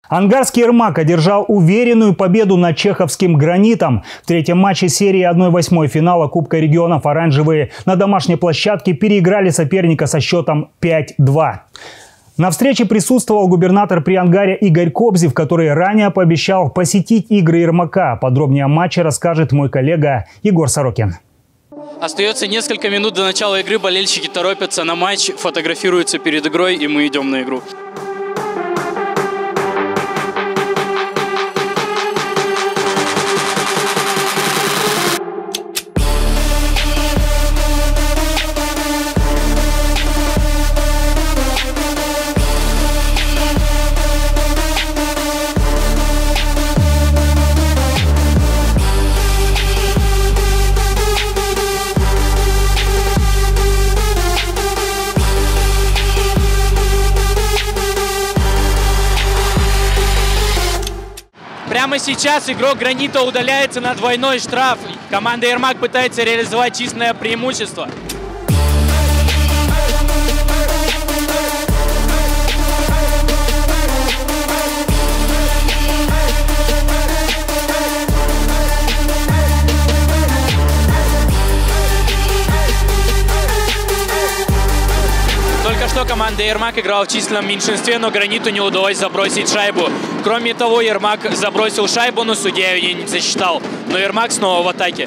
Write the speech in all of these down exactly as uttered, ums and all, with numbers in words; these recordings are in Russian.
Ангарский «Ермак» одержал уверенную победу над чеховским «Гранитом». В третьем матче серии одна восьмая финала Кубка регионов оранжевые на домашней площадке переиграли соперника со счетом пять-два. На встрече присутствовал губернатор при Ангаре Игорь Кобзев, который ранее пообещал посетить игры «Ермака». Подробнее о матче расскажет мой коллега Егор Сорокин. Остается несколько минут до начала игры. Болельщики торопятся на матч, фотографируются перед игрой, и мы идем на игру. Прямо сейчас игрок «Гранита» удаляется на двойной штраф. Команда «Ермак» пытается реализовать численное преимущество. Только что команда «Ермак» играла в численном меньшинстве, но «Граниту» не удалось забросить шайбу. Кроме того, «Ермак» забросил шайбу, но судья ее не засчитал. Но «Ермак» снова в атаке.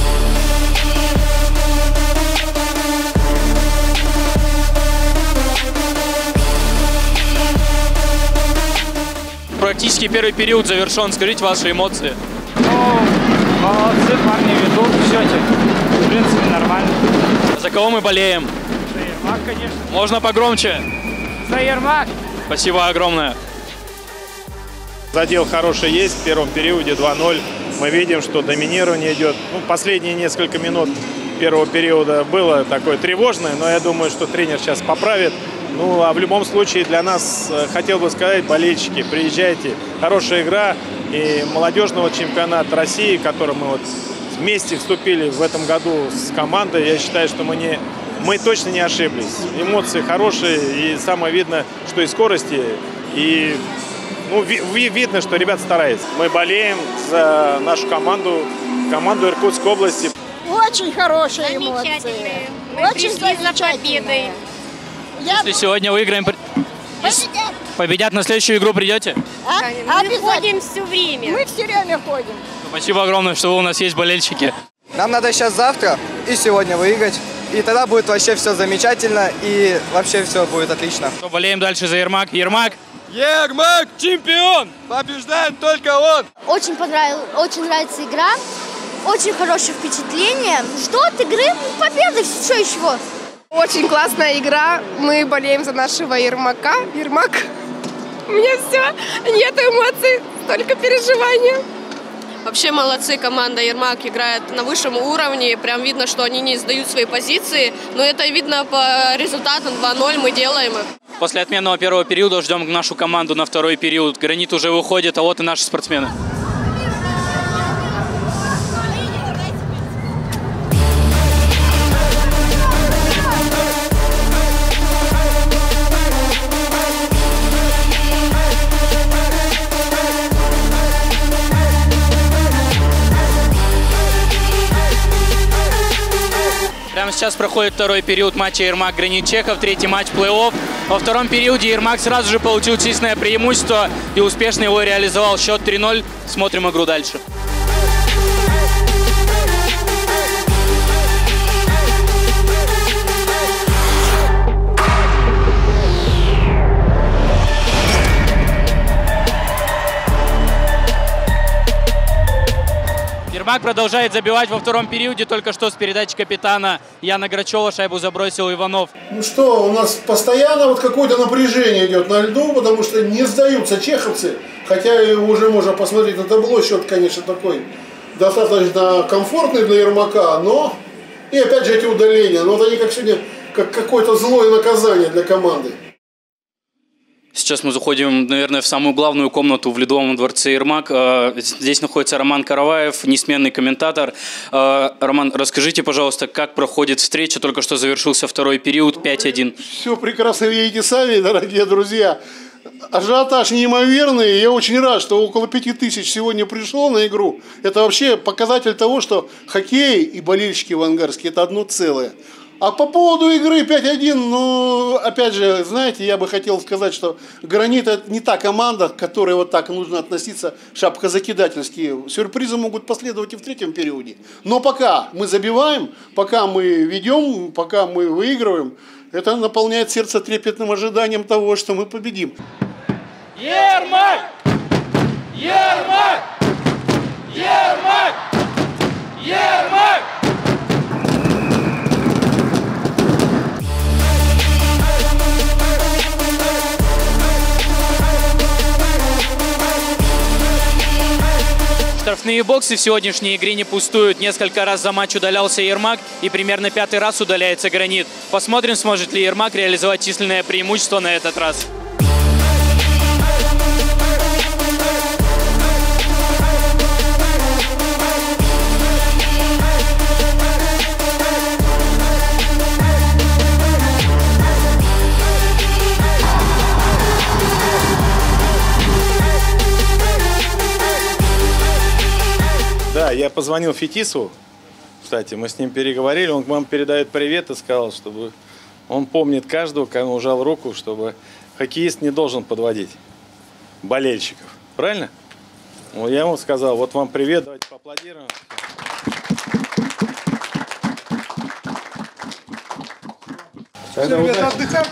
Практически первый период завершен. Скажите ваши эмоции. Ну, молодцы, парни ведут в счете. В принципе, нормально. За кого мы болеем? За «Ермак», конечно. Можно погромче? За «Ермак». Спасибо огромное. Задел хороший есть. В первом периоде два-ноль. Мы видим, что доминирование идет. Ну, последние несколько минут первого периода было такое тревожное, но я думаю, что тренер сейчас поправит. Ну, а в любом случае для нас, хотел бы сказать, болельщики, приезжайте. Хорошая игра и молодежного чемпионата России, в который мы вот вместе вступили в этом году с командой. Я считаю, что мы, не, мы точно не ошиблись. Эмоции хорошие, и самое видно, что и скорости, и ну, ви, видно, что ребята стараются. Мы болеем за нашу команду, команду Иркутской области. Очень хорошие эмоции. Мы Очень пришли за победой. Если сегодня выиграем, Победят. победят, на следующую игру придете? А? Мы ходим все время. Мы все время ходим. Спасибо огромное, что вы у нас есть болельщики. Нам надо сейчас завтра и сегодня выиграть. И тогда будет вообще все замечательно, и вообще все будет отлично. Болеем дальше за «Ермак». «Ермак». Ермак чемпион! Побеждает только он! Очень понравилась, очень нравится игра, очень хорошее впечатление. Что от игры? Победы, что еще? Очень классная игра, мы болеем за нашего Ермака. Ермак, у меня все, нет эмоций, только переживания. Вообще молодцы, команда «Ермак» играет на высшем уровне. Прям видно, что они не сдают свои позиции. Но это видно по результатам два-ноль, мы делаем их. После отменного первого периода ждем нашу команду на второй период. «Гранит» уже выходит, а вот и наши спортсмены. Прямо сейчас проходит второй период матча «Ермак» «Гранит» Чехов, третий матч плей-офф. Во втором периоде «Ермак» сразу же получил численное преимущество и успешно его реализовал. Счет три-ноль. Смотрим игру дальше. «Ермак» продолжает забивать во втором периоде. Только что с передачи капитана Яна Грачева шайбу забросил Иванов. Ну что, у нас постоянно вот какое-то напряжение идет на льду, потому что не сдаются чеховцы. Хотя и уже можно посмотреть на табло, счет, конечно, такой достаточно комфортный для «Ермака», но и опять же эти удаления. Но вот они как сегодня, как какое-то злое наказание для команды. Сейчас мы заходим, наверное, в самую главную комнату в Ледовом дворце «Ермак». Здесь находится Роман Караваев, несменный комментатор. Роман, расскажите, пожалуйста, как проходит встреча? Только что завершился второй период, пять-один. Все прекрасно видите сами, дорогие друзья. ажиотаж неимоверный. Я очень рад, что около пяти тысяч сегодня пришло на игру. Это вообще показатель того, что хоккей и болельщики в Ангарске – это одно целое. А по поводу игры пять один, ну, опять же, знаете, я бы хотел сказать, что «Гранит» – это не та команда, к которой вот так нужно относиться шапкозакидательски. Сюрпризы могут последовать и в третьем периоде. Но пока мы забиваем, пока мы ведем, пока мы выигрываем, это наполняет сердце трепетным ожиданием того, что мы победим. Ермак! Ермак! Ермак! Ермак! Штрафные боксы в сегодняшней игре не пустуют. Несколько раз за матч удалялся Ермак и примерно пятый раз удаляется Гранит. Посмотрим, сможет ли Ермак реализовать численное преимущество на этот раз. Да, я позвонил Фетису, кстати, мы с ним переговорили, он вам передает привет и сказал, чтобы он помнит каждого, кому ужал руку, чтобы хоккеист не должен подводить болельщиков. Правильно? Ну, я ему сказал, вот вам привет, давайте поаплодируем. Ребята, отдыхайте,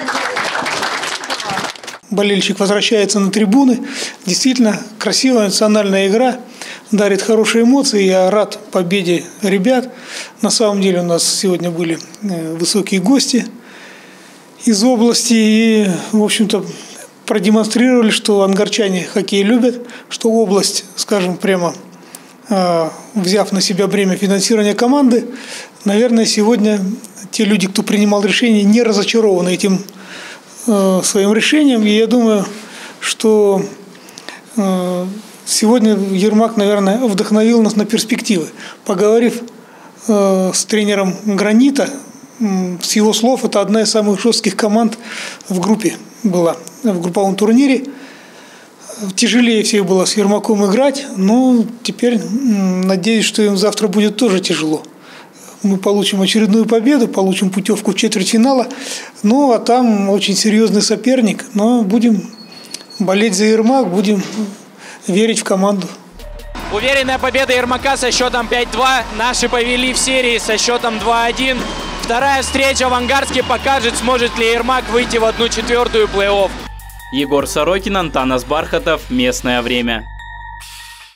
болельщик возвращается на трибуны. Действительно, красивая национальная игра. Дарит хорошие эмоции. Я рад победе ребят. На самом деле у нас сегодня были высокие гости из области. И, в общем-то, продемонстрировали, что ангарчане хоккей любят, что область, скажем прямо, взяв на себя бремя финансирования команды, наверное, сегодня те люди, кто принимал решение, не разочарованы этим своим решением. И я думаю, что сегодня Ермак, наверное, вдохновил нас на перспективы. Поговорив э, с тренером «Гранита», э, с его слов, это одна из самых жестких команд в группе была, в групповом турнире. Тяжелее всех было с Ермаком играть, но теперь э, надеюсь, что им завтра будет тоже тяжело. Мы получим очередную победу, получим путевку в четвертьфинала. Ну, а там очень серьезный соперник, но будем болеть за Ермак, будем верить в команду. Уверенная победа Ермака со счетом пять-два. Наши повели в серии со счетом два-один. Вторая встреча в Ангарске покажет, сможет ли Ермак выйти в одну четвертую плей-офф. Егор Сорокин, Антанас Бархатов. Местное время.